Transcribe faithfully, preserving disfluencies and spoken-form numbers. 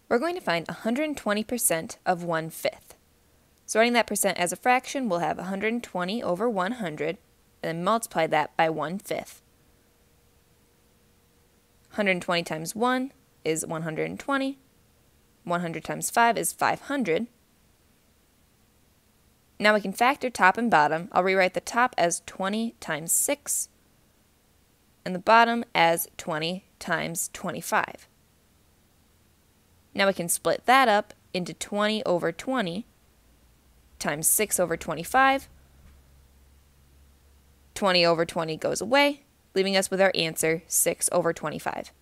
We're going to find one hundred twenty percent of one fifth. So writing that percent as a fraction, we'll have one hundred twenty over one hundred, and then multiply that by one fifth. one hundred twenty times one is one hundred twenty. one hundred times five is five hundred. Now we can factor top and bottom. I'll rewrite the top as twenty times six, and the bottom as twenty times twenty-five. Now we can split that up into twenty over twenty times six over twenty-five. twenty over twenty goes away, leaving us with our answer six over twenty-five.